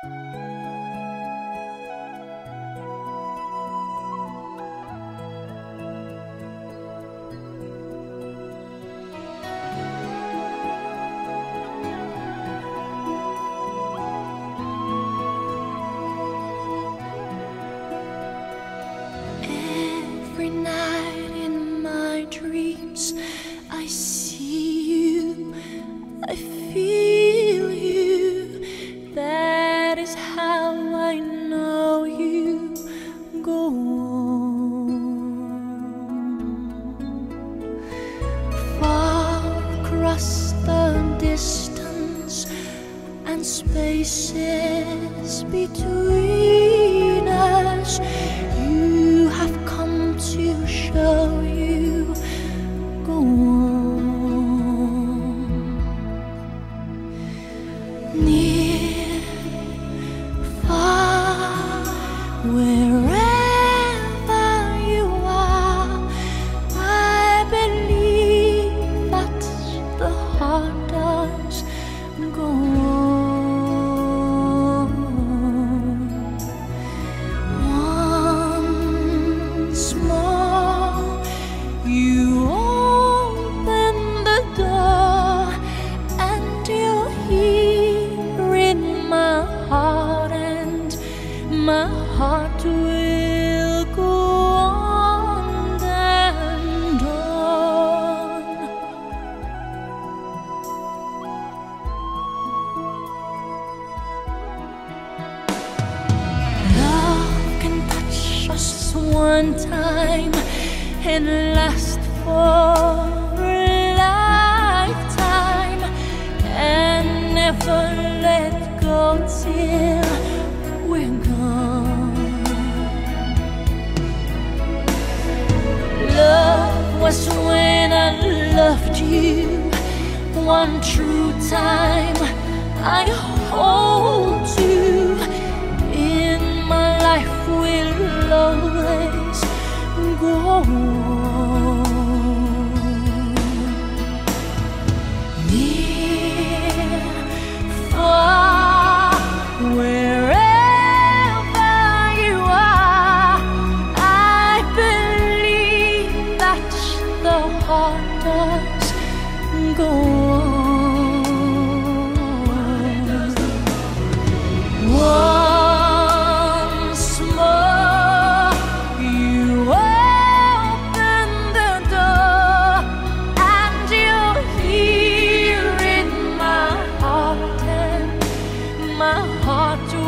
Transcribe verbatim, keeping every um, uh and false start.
Every night in my dreams I see you, I feel you. That is how I know you. Go on. Far across the distance and spaces between us, you have come to show you. Go on. Near, far, wherever you are, I believe that the heart does. Go on. Once more, you open the door, and you're here in my heart, and my heart will go on and on. Love can touch us one time and last for a lifetime, and never let go till we're gone. Love was when I loved you one true time. I hold you in my life, will always go on. Near, far, wherever you are, I believe that the heart does. Go on. Once more, you open the door, and you're here in my heart, and my heart